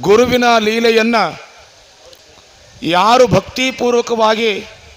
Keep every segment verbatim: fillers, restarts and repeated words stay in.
ಗುರುವಿನ ಲೀಲೆಯನ್ನು ಯಾರು ಭಕ್ತಿಪೂರ್ವಕವಾಗಿ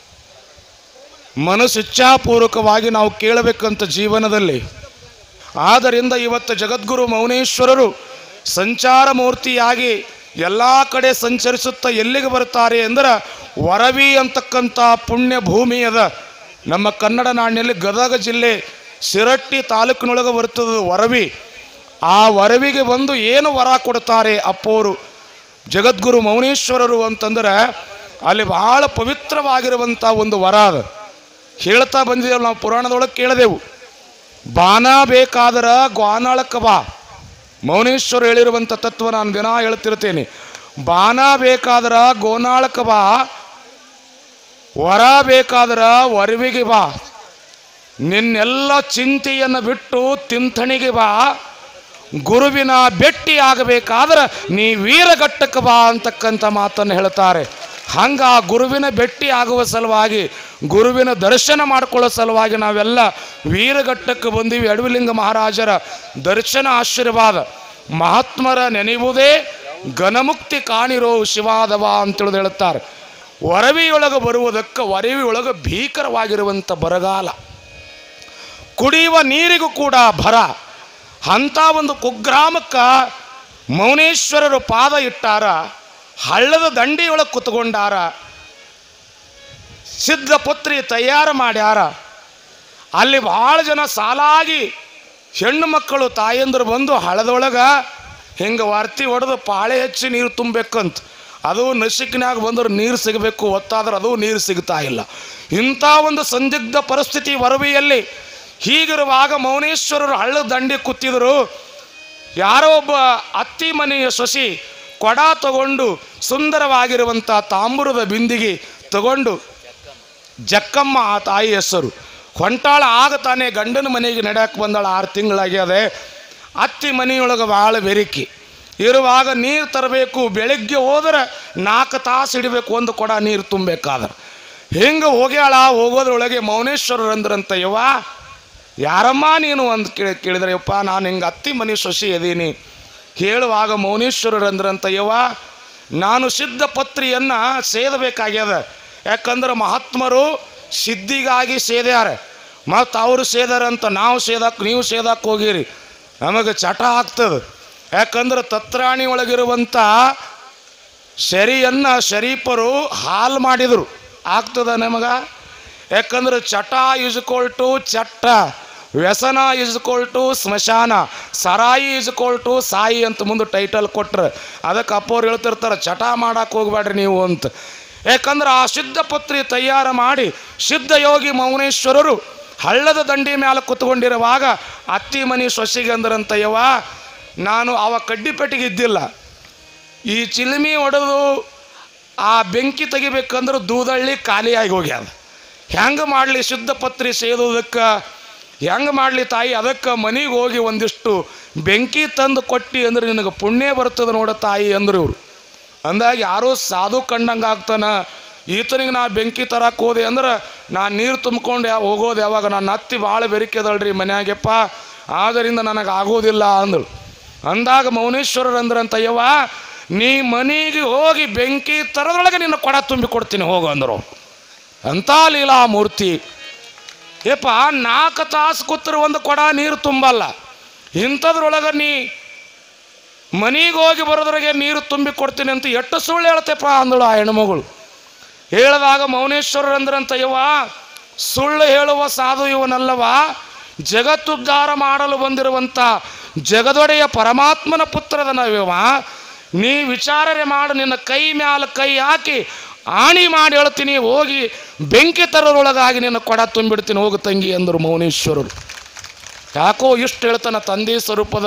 ಮನಸ್ಸಿಚ್ಛಾಪೂರ್ವಕವಾಗಿ ನಾವು ಕೇಳಬೇಕಂತ ಜೀವನದಲ್ಲಿ. ಆದ್ದರಿಂದ ಇವತ್ತು ಜಗದ್ಗುರು ಮೌನೇಶ್ವರರು ಸಂಚಾರ ಮೂರ್ತಿಯಾಗಿ ಎಲ್ಲ ಕಡೆ ಸಂಚರಿಸುತ್ತಾ ಎಲ್ಲಿಗೆ ಬರ್ತಾರೆ ಅಂದರೆ ವರವಿ ಅಂತಕ್ಕಂಥ ಪುಣ್ಯ ಭೂಮಿ ಅದ ನಮ್ಮ ಕನ್ನಡ ನಾಡಿನಲ್ಲಿ. ಗದಗ ಜಿಲ್ಲೆ ಶಿರಟ್ಟಿ ತಾಲೂಕಿನೊಳಗೆ ಬರ್ತದೆ ವರವಿ. ಆ ವರವಿಗೆ ಬಂದು ಏನು ವರ ಕೊಡ್ತಾರೆ ಅಪ್ಪೋರು ಜಗದ್ಗುರು ಮೌನೇಶ್ವರರು ಅಂತಂದ್ರೆ ಅಲ್ಲಿ ಬಹಳ ಪವಿತ್ರವಾಗಿರುವಂಥ ಒಂದು ವರ ಅದು. ಹೇಳ್ತಾ ಬಂದಿದ್ದೇವೆ ನಾವು, ಪುರಾಣದೊಳಗೆ ಕೇಳಿದೆವು, ಬಾನ ಬೇಕಾದ್ರೆ ಗ್ವಾನಾಳಕ್ಕೆ ಬಾ. ಮೌನೇಶ್ವರ ಹೇಳಿರುವಂಥ ತತ್ವ ನಾನು ದಿನ ಹೇಳ್ತಿರ್ತೇನೆ. ಬಾನ ಬೇಕಾದ್ರೆ ಗೋನಾಳಕ್ಕೆ ಬಾ, ವರ ಬೇಕಾದ್ರೆ ವರವಿಗೆ ಬಾ, ನಿನ್ನೆಲ್ಲ ಚಿಂತೆಯನ್ನು ಬಿಟ್ಟು ತಿಂಥಣಿಗೆ ಬಾ, ಗುರುವಿನ ಭೇಟಿ ಆಗಬೇಕಾದ್ರೆ ನೀ ವೀರಘಟ್ಟಕ್ಕೆ ಬಾ ಅಂತಕ್ಕಂಥ ಮಾತನ್ನು ಹೇಳ್ತಾರೆ. ಹಂಗೆ ಆ ಗುರುವಿನ ಭೇಟಿ ಆಗುವ ಸಲುವಾಗಿ, ಗುರುವಿನ ದರ್ಶನ ಮಾಡಿಕೊಳ್ಳೋ ಸಲುವಾಗಿ ನಾವೆಲ್ಲ ವೀರಘಟ್ಟಕ್ಕೆ ಬಂದೀವಿ. ಅಡವಿಲಿಂಗ ಮಹಾರಾಜರ ದರ್ಶನ ಆಶೀರ್ವಾದ, ಮಹಾತ್ಮರ ನೆನೆಯುವುದೇ ಘನಮುಕ್ತಿ ಕಾಣಿರೋ ಶಿವಾದವ ಅಂತೇಳಿದು ಹೇಳುತ್ತಾರೆ. ವರವಿಯೊಳಗೆ ಬರುವುದಕ್ಕೆ ವರವಿಯೊಳಗೆ ಭೀಕರವಾಗಿರುವಂಥ ಬರಗಾಲ, ಕುಡಿಯುವ ನೀರಿಗೂ ಕೂಡ ಭರ. ಅಂಥ ಒಂದು ಕುಗ್ರಾಮಕ್ಕೆ ಮೌನೇಶ್ವರರು ಪಾದ ಇಟ್ಟಾರ, ಹಳ್ಳದ ದಂಡಿಯೊಳಗೆ ಕುತ್ಕೊಂಡಾರ, ಸಿದ್ಧ ಪುತ್ರಿ ತಯಾರು ಮಾಡ್ಯಾರ. ಅಲ್ಲಿ ಭಾಳ ಜನ ಸಾಲಾಗಿ ಹೆಣ್ಣು ಮಕ್ಕಳು ತಾಯಂದರು ಬಂದು ಹಳ್ಳದೊಳಗೆ ಹಿಂಗೆ ವಾರ್ತಿ ಹೊಡೆದು ಪಾಳೆ ಹೆಚ್ಚಿ ನೀರು ತುಂಬಬೇಕಂತ. ಅದು ನಸಿಕಿನಾಗ ಬಂದ್ರೆ ನೀರು ಸಿಗಬೇಕು, ಒತ್ತಾದ್ರೆ ಅದು ನೀರು ಸಿಗ್ತಾ ಇಲ್ಲ. ಇಂಥ ಒಂದು ಸಂದಿಗ್ಧ ಪರಿಸ್ಥಿತಿ ವರವಿಯಲ್ಲಿ. ಹೀಗಿರುವಾಗ ಮೌನೇಶ್ವರರು ಹಳ್ಳದ ದಂಡಿ ಕೂತಿದ್ರು. ಯಾರೋ ಒಬ್ಬ ಅತ್ತಿ ಮನೆಯ ಸೊಸಿ ಕೊಡ ತಗೊಂಡು ಸುಂದರವಾಗಿರುವಂಥ ತಾಂಬೂರದ ಬಿಂದಿಗೆ ತಗೊಂಡು, ಜಕ್ಕಮ್ಮ ಆ ತಾಯಿ ಹೆಸರು, ಹೊಂಟಾಳ ಆಗ ತಾನೇ ಗಂಡನ ಮನೆಗೆ ನಡೆಯಕ್ಕೆ ಬಂದಾಳ. ಆರು ತಿಂಗಳಾಗ್ಯದೆ. ಅತ್ತಿ ಮನೆಯೊಳಗೆ ಭಾಳ ಬೆರಿಕಿ ಇರುವಾಗ ನೀರು ತರಬೇಕು. ಬೆಳಗ್ಗೆ ಹೋದ್ರೆ ನಾಲ್ಕು ತಾಸು ಹಿಡಿಬೇಕು ಒಂದು ಕೊಡ ನೀರು ತುಂಬಬೇಕಾದ್ರೆ. ಹಿಂಗೆ ಹೋಗ್ಯಾಳ. ಹೋಗೋದ್ರೊಳಗೆ ಮೌನೇಶ್ವರರು ಅಂದ್ರಂತ, ಯವ್ವ ಯಾರಮ್ಮ ನೀನು ಅಂತ ಕೇಳಿ ಕೇಳಿದ್ರೆ, ಯಪ್ಪ ನಾನು ಹಿಂಗೆ ಅತ್ತಿ ಮನೆ ಸೊಸಿ ಅದೀನಿ. ಹೇಳುವಾಗ ಮೌನೇಶ್ವರರು ಅಂದ್ರಂತ, ಯವ್ವ ನಾನು ಸಿದ್ಧ ಪತ್ರಿಯನ್ನು ಸೇದಬೇಕಾಗ್ಯದ. ಯಾಕಂದ್ರೆ ಮಹಾತ್ಮರು ಸಿದ್ಧಿಗಾಗಿ ಸೇದ್ಯಾರೆ, ಮತ್ತು ಅವರು ಸೇದಾರಂತ ನಾವು ಸೇದಕ್ಕೆ ನೀವು ಸೇದಕ್ಕೆ ಹೋಗಿರಿ, ನಮಗೆ ಚಟ ಆಗ್ತದೆ. ಯಾಕಂದ್ರೆ ತತ್ರಾಣಿ ಒಳಗಿರುವಂಥ ಶರಿಯನ್ನು ಶರೀಫರು ಹಾಲು ಮಾಡಿದರು, ಆಗ್ತದ ನಮಗೆ. ಯಾಕಂದ್ರೆ ಚಟ ಈಜ್ಕೊಳ್ಟು ಚಟ್ಟ, ವ್ಯಸನ ಈಜ್ಕೊಳ್ಟು ಸ್ಮಶಾನ, ಸರಾಯಿ ಈಜ್ಕೊಳ್ಟು ಸಾಯಿ ಅಂತ ಮುಂದೆ ಟೈಟಲ್ ಕೊಟ್ರೆ ಅದಕ್ಕೆ ಅಪ್ಪವ್ರು ಹೇಳ್ತಿರ್ತಾರೆ, ಚಟ ಮಾಡಕ್ಕೆ ಹೋಗ್ಬೇಡ್ರಿ ನೀವು ಅಂತ. ಯಾಕಂದ್ರೆ ಆ ಸಿದ್ಧ ಪುತ್ರಿ ತಯಾರು ಮಾಡಿ ಸಿದ್ಧ ಯೋಗಿ ಮೌನೇಶ್ವರರು ಹಳ್ಳದ ದಂಡಿ ಮೇಲೆ ಕುತ್ಕೊಂಡಿರುವಾಗ ಅತ್ತಿ ಮನೆ ಸೊಸಿಗೆ ಅಂದ್ರಂತ, ಯವ್ವ ನಾನು ಅವ ಕಡ್ಡಿಪೆಟ್ಟಿಗೆ ಇದ್ದಿಲ್ಲ, ಈ ಚಿಲ್ಮಿ ಹೊಡೆದು ಆ ಬೆಂಕಿ ತೆಗಿಬೇಕಂದ್ರೆ ದೂದಳ್ಳಿ ಖಾಲಿಯಾಗಿ ಹೋಗ್ಯಾದ. ಹೆಂಗೆ ಮಾಡಲಿ ಸಿದ್ಧ ಪತ್ರಿ ಸೇದೋದಕ್ಕೆ, ಹೆಂಗೆ ಮಾಡಲಿ ತಾಯಿ? ಅದಕ್ಕೆ ಮನೆಗೆ ಹೋಗಿ ಒಂದಿಷ್ಟು ಬೆಂಕಿ ತಂದು ಕೊಟ್ಟು ಅಂದ್ರೆ ನಿನಗೆ ಪುಣ್ಯ ಬರ್ತದೆ ನೋಡ ತಾಯಿ ಅಂದರು ಇವರು. ಅಂದಾಗ ಯಾರೋ ಸಾಧು ಕಂಡಂಗೆ ಆಗ್ತಾನ, ಈತನಿಗೆ ನಾ ಬೆಂಕಿ ತರಕ್ಕೆ ಹೋದೆ ಅಂದ್ರೆ ನಾನು ನೀರು ತುಂಬ್ಕೊಂಡು ಯಾವ ಹೋಗೋದು ಯಾವಾಗ? ನಾನು ಅತ್ತಿ ಭಾಳ ಬೆರಿಕೆದಳ್ರಿ ಮನ್ಯಾಗೆಪ್ಪ, ಆದ್ದರಿಂದ ನನಗೆ ಆಗೋದಿಲ್ಲ ಅಂದಳು. ಅಂದಾಗ ಮೌನೇಶ್ವರರು ಅಂದ್ರಂತ, ಯವ್ವ ನೀ ಮನೆಗೆ ಹೋಗಿ ಬೆಂಕಿ ತರದೊಳಗೆ ನಿನ್ನ ಕೊಡ ತುಂಬಿ ಕೊಡ್ತೀನಿ ಹೋಗು ಅಂದರು. ಅಂಥ ಲೀಲಾಮೂರ್ತಿ. ಯಪ್ಪ ನಾಲ್ಕು ತಾಸು ಕೂತ್ರೆ ಒಂದು ಕೊಡ ನೀರು ತುಂಬಲ್ಲ, ಇಂಥದ್ರೊಳಗೆ ನೀ ಮನೆಗೆ ಹೋಗಿ ಬರೋದ್ರಾಗೆ ನೀರು ತುಂಬಿ ಕೊಡ್ತೀನಿ ಅಂತ ಎಷ್ಟು ಸುಳ್ಳು ಹೇಳ್ತೇಪ್ಪ ಅಂದಳು ಆ ಹೆಣ್ಮಗಳು. ಹೇಳಿದಾಗ ಮೌನೇಶ್ವರರು ಅಂದ್ರಂತ, ಯವ್ವ ಸುಳ್ಳು ಹೇಳುವ ಸಾಧು ಇವನಲ್ಲವ, ಜಗತ್ತುದ್ಧಾರ ಮಾಡಲು ಬಂದಿರುವಂಥ ಜಗದೊಡೆಯ ಪರಮಾತ್ಮನ ಪುತ್ರದನವ, ನೀ ವಿಚಾರಣೆ ಮಾಡು, ನಿನ್ನ ಕೈ ಮ್ಯಾಲ ಕೈ ಹಾಕಿ ಆಣಿ ಮಾಡಿ ಹೇಳ್ತೀನಿ, ಹೋಗಿ ಬೆಂಕಿ ತರೋರೊಳಗಾಗಿ ನಿನ್ನ ಕೊಡ ತುಂಬಿಡ್ತೀನಿ ಹೋಗು ತಂಗಿ ಅಂದರು ಮೌನೇಶ್ವರರು. ಯಾಕೋ ಇಷ್ಟು ಹೇಳ್ತಾನ ತಂದೆ ಸ್ವರೂಪದ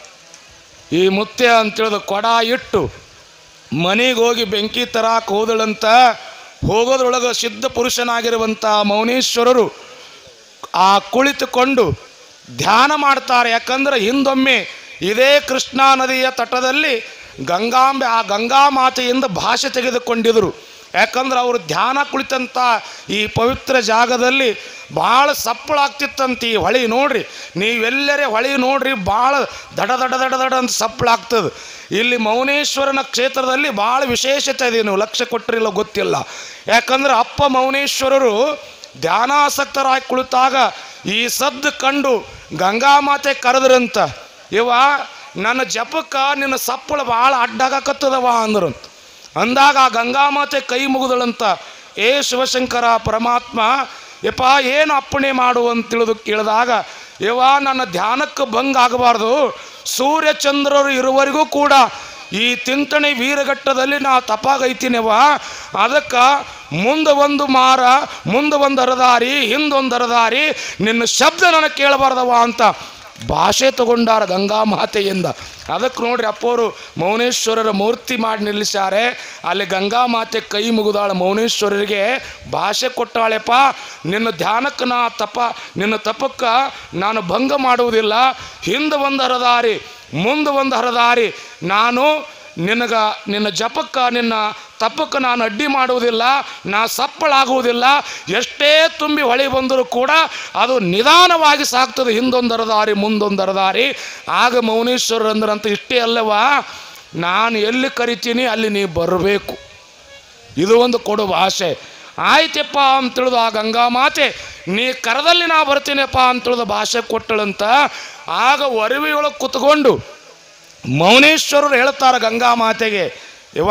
ಈ ಮುತ್ಯ ಅಂತೇಳಿದ ಕೊಡ ಇಟ್ಟು ಮನೆಗೆ ಹೋಗಿ ಬೆಂಕಿ ತರಾಕ ಹೋದಳಂತ. ಹೋಗೋದ್ರೊಳಗೆ ಸಿದ್ಧ ಪುರುಷನಾಗಿರುವಂಥ ಮೌನೇಶ್ವರರು ಆ ಕುಳಿತುಕೊಂಡು ಧ್ಯಾನ ಮಾಡ್ತಾರೆ. ಯಾಕಂದ್ರೆ ಹಿಂದೊಮ್ಮೆ ಇದೇ ಕೃಷ್ಣಾ ನದಿಯ ತಟದಲ್ಲಿ ಗಂಗಾಂಬೆ ಆ ಗಂಗಾ ಮಾತೆಯಿಂದ ಭಾಷೆ ತೆಗೆದುಕೊಂಡಿದ್ರು. ಯಾಕಂದ್ರೆ ಅವರು ಧ್ಯಾನ ಕುಳಿತಂಥ ಈ ಪವಿತ್ರ ಜಾಗದಲ್ಲಿ ಭಾಳ ಸಪ್ಪಳಾಗ್ತಿತ್ತಂತ. ಈ ಹೊಳಿ ನೋಡ್ರಿ, ನೀವೆಲ್ಲರೇ ಹೊಳಿ ನೋಡ್ರಿ, ಭಾಳ ದಡ ದಡ ದಡ ದಡ ಅಂತ ಸಪ್ಪಳಾಗ್ತದೆ. ಇಲ್ಲಿ ಮೌನೇಶ್ವರನ ಕ್ಷೇತ್ರದಲ್ಲಿ ಭಾಳ ವಿಶೇಷತೆ ಇದೆ, ನೀವು ಲಕ್ಷ್ಯ ಕೊಟ್ಟರಿಲ್ಲ ಗೊತ್ತಿಲ್ಲ. ಯಾಕಂದ್ರೆ ಅಪ್ಪ ಮೌನೇಶ್ವರರು ಧ್ಯಾನಾಸಕ್ತರಾಗಿ ಕುಳಿತಾಗ ಈ ಸದ್ದು ಕಂಡು ಗಂಗಾಮಾತೆ ಕರೆದ್ರಂತ, ಇವ ನನ್ನ ಜಪಕ್ಕೆ ನಿನ್ನ ಸಪ್ಪಳ ಭಾಳ ಅಡ್ಡಾಗಕತ್ತದವ ಅಂದ್ರು. ಅಂದಾಗ ಆ ಗಂಗಾಮಾತೆ ಕೈ ಮುಗಿದಳಂತ, ಏ ಶಿವಶಂಕರ ಪರಮಾತ್ಮ, ಯಪ್ಪ ಏನು ಅಪ್ಪಣೆ ಮಾಡು ಅಂತ ತಿಳಿದು ಕೇಳಿದಾಗ, ಇವ ನನ್ನ ಧ್ಯಾನಕ್ಕೆ ಭಂಗ ಆಗಬಾರ್ದು, ಸೂರ್ಯಚಂದ್ರರು ಇರುವವರೆಗೂ ಕೂಡ ಈ ತಿಂತಣಿ ವೀರಘಟ್ಟದಲ್ಲಿ ನಾ ತಪಾಗೈತೀನಿವ, ಅದಕ್ಕೆ ಮುಂದೆ ಒಂದು ಮಾರ, ಮುಂದೆ ಒಂದು ಅರದಾರಿ, ಹಿಂದೊಂದು ಅರದಾರಿ, ನಿನ್ನ ಶಬ್ದ ನನಗೆ ಕೇಳಬಾರ್ದವ ಅಂತ ಭಾಷೆ ತಗೊಂಡಾರ ಗಂಗಾಮಾತೆಯಿಂದ. ಅದಕ್ಕೆ ನೋಡ್ರಿ ಅಪ್ಪವರು ಮೌನೇಶ್ವರರ ಮೂರ್ತಿ ಮಾಡಿ ನಿಲ್ಲಿಸ್ಯಾರೆ. ಅಲ್ಲಿ ಗಂಗಾಮಾತೆ ಕೈ ಮುಗಿದಾಳ ಮೌನೇಶ್ವರರಿಗೆ ಭಾಷೆ ಕೊಟ್ಟಾಳೆಪ್ಪ, ನಿನ್ನ ಧ್ಯಾನಕ್ಕೆ ನಾ ತಪ ನಿನ್ನ ತಪಕ್ಕೆ ನಾನು ಭಂಗ ಮಾಡುವುದಿಲ್ಲ, ಹಿಂದೆ ಒಂದು ಹರದಾರಿ ಮುಂದೆ ಒಂದು ಹರದಾರಿ, ನಾನು ನಿನಗ ನಿನ್ನ ಜಪಕ್ಕೆ ನಿನ್ನ ತಪ್ಪಕ್ಕೆ ನಾನು ಅಡ್ಡಿ ಮಾಡುವುದಿಲ್ಲ, ನಾ ಸಪ್ಪಳಾಗುವುದಿಲ್ಲ, ಎಷ್ಟೇ ತುಂಬಿ ಹೊಳೆ ಬಂದರೂ ಕೂಡ ಅದು ನಿಧಾನವಾಗಿ ಸಾಗ್ತದೆ, ಹಿಂದೊಂದು ಅರದಾರಿ ಮುಂದೊಂದು ಅರದಾರಿ. ಆಗ ಮೌನೇಶ್ವರಂದ್ರಂತ ಇಷ್ಟೇ ಅಲ್ಲವಾ, ನಾನು ಎಲ್ಲಿ ಕರಿತೀನಿ ಅಲ್ಲಿ ನೀ ಬರಬೇಕು, ಇದು ಒಂದು ಕೊಡು ಭಾಷೆ. ಆಯ್ತಪ್ಪ ಅಂತ ತಿಳಿದು ಆ ಗಂಗಾಮಾತೆ ನೀ ಕರದಲ್ಲಿ ನಾ ಬರ್ತೀನಪ್ಪ ಅಂತ ತಿಳಿದು ಭಾಷೆ ಕೊಟ್ಟಳಂತ. ಆಗ ಒರವಿಯೊಳಗೆ ಕುತ್ಕೊಂಡು ಮೌನೇಶ್ವರರು ಹೇಳ್ತಾರೆ ಗಂಗಾಮಾತೆಗೆ, ಇವ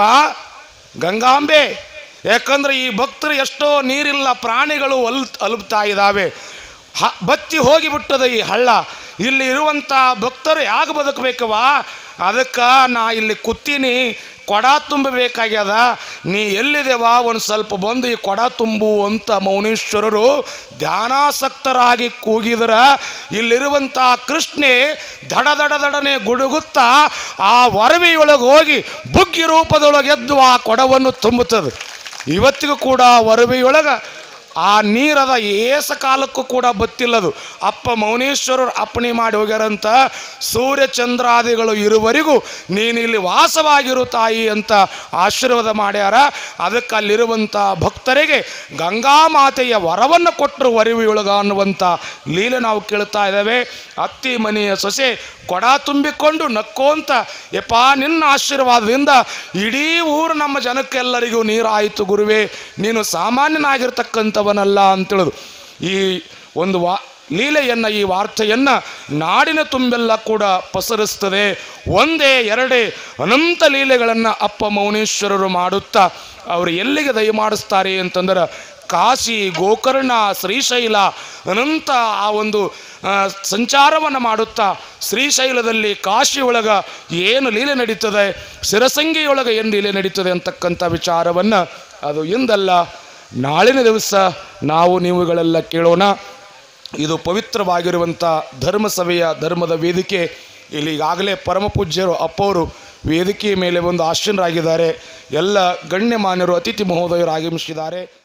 ಗಂಗಾಂಬೆ, ಯಾಕಂದ್ರೆ ಈ ಭಕ್ತರು ಎಷ್ಟೋ ನೀರಿಲ್ಲ, ಪ್ರಾಣಿಗಳು ಅಲ್ ಅಲುಬ್ತಾ ಇದ್ದಾವೆ, ಹ ಬತ್ತಿ ಹೋಗಿಬಿಟ್ಟದ ಈ ಹಳ್ಳ, ಇಲ್ಲಿ ಇರುವಂಥ ಭಕ್ತರು ಯಾಕೆ ಬದುಕಬೇಕವ, ಅದಕ್ಕೆ ನಾ ಇಲ್ಲಿ ಕೂತೀನಿ, ಕೊಡ ತುಂಬಬೇಕಾಗ್ಯದ, ನೀ ಎಲ್ಲಿದೆವ ಒಂದು ಸ್ವಲ್ಪ ಬಂದು ಈ ಕೊಡ ತುಂಬು ಅಂತ ಮೌನೇಶ್ವರರು ಧ್ಯಾನಾಸಕ್ತರಾಗಿ ಕೂಗಿದ್ರ, ಇಲ್ಲಿರುವಂಥ ಕೃಷ್ಣೆ ದಡ ದಡ ದಡನೆ ಗುಡುಗುತ್ತಾ ಆ ವರವಿಯೊಳಗೆ ಹೋಗಿ ಬುಗ್ಗಿ ರೂಪದೊಳಗೆದ್ದು ಆ ಕೊಡವನ್ನು ತುಂಬುತ್ತದೆ. ಇವತ್ತಿಗೂ ಕೂಡ ವರವಿಯೊಳಗೆ ಆ ನೀರದ ಏಸ ಕಾಲಕ್ಕೂ ಕೂಡ ಬತ್ತಿಲ್ಲದು. ಅಪ್ಪ ಮೌನೇಶ್ವರರು ಅಪ್ಪಣೆ ಮಾಡಿ ಹೋಗ್ಯಾರಂತ, ಸೂರ್ಯಚಂದ್ರಾದಿಗಳು ಇರುವವರೆಗೂ ನೀನು ಇಲ್ಲಿ ವಾಸವಾಗಿರು ತಾಯಿ ಅಂತ ಆಶೀರ್ವಾದ ಮಾಡ್ಯಾರ. ಅದಕ್ಕೆ ಅಲ್ಲಿರುವಂಥ ಭಕ್ತರಿಗೆ ಗಂಗಾಮಾತೆಯ ವರವನ್ನು ಕೊಟ್ಟರು ವರವಿಯೊಳಗ ಅನ್ನುವಂಥ ಲೀಲೆ ನಾವು ಕೇಳ್ತಾ ಇದ್ದೇವೆ. ಅತ್ತಿ ಮನೆಯ ಸೊಸೆ ಕೊಡ ತುಂಬಿಕೊಂಡು ನಕ್ಕೋಂತ, ಯಪ್ಪ ನಿನ್ನ ಆಶೀರ್ವಾದದಿಂದ ಇಡೀ ಊರು ನಮ್ಮ ಜನಕ್ಕೆಲ್ಲರಿಗೂ ನೀರಾಯಿತು ಗುರುವೇ, ನೀನು ಸಾಮಾನ್ಯನಾಗಿರ್ತಕ್ಕಂಥವನಲ್ಲ ಅಂತೇಳಿದು ಈ ಒಂದು ವಾ ಲೀಲೆಯನ್ನು ಈ ವಾರ್ತೆಯನ್ನು ನಾಡಿನ ತುಂಬೆಲ್ಲ ಕೂಡ ಪಸರಿಸ್ತದೆ. ಒಂದೇ ಎರಡೇ ಅನಂತ ಲೀಲೆಗಳನ್ನು ಅಪ್ಪ ಮೌನೇಶ್ವರರು ಮಾಡುತ್ತಾ ಅವರು ಎಲ್ಲಿಗೆ ದಯಮಾಡಿಸ್ತಾರೆ ಅಂತಂದ್ರೆ ಕಾಶಿ, ಗೋಕರ್ಣ, ಶ್ರೀಶೈಲ ಅನಂತ ಆ ಒಂದು ಸಂಚಾರವನ್ನು ಮಾಡುತ್ತಾ ಶ್ರೀಶೈಲದಲ್ಲಿ ಕಾಶಿ ಒಳಗೆ ಏನು ಲೀಲೆ ನಡೀತದೆ, ಶಿರಸಂಗಿಯೊಳಗೆ ಏನು ಲೀಲೆ ನಡೀತದೆ ಅಂತಕ್ಕಂಥ ವಿಚಾರವನ್ನು ಅದು ಇಂದಲ್ಲ ನಾಳಿನ ದಿವಸ ನಾವು ನೀವುಗಳೆಲ್ಲ ಕೇಳೋಣ. ಇದು ಪವಿತ್ರವಾಗಿರುವಂಥ ಧರ್ಮಸಭೆಯ ಧರ್ಮದ ವೇದಿಕೆ. ಇಲ್ಲಿ ಈಗಾಗಲೇ ಪರಮ ಪೂಜ್ಯರು ಅಪ್ಪವರು ವೇದಿಕೆಯ ಮೇಲೆ ಒಂದು ಆಸೀನರಾಗಿದ್ದಾರೆ. ಎಲ್ಲ ಗಣ್ಯಮಾನ್ಯರು ಅತಿಥಿ ಮಹೋದಯರು ಆಗಮಿಸಿದ್ದಾರೆ.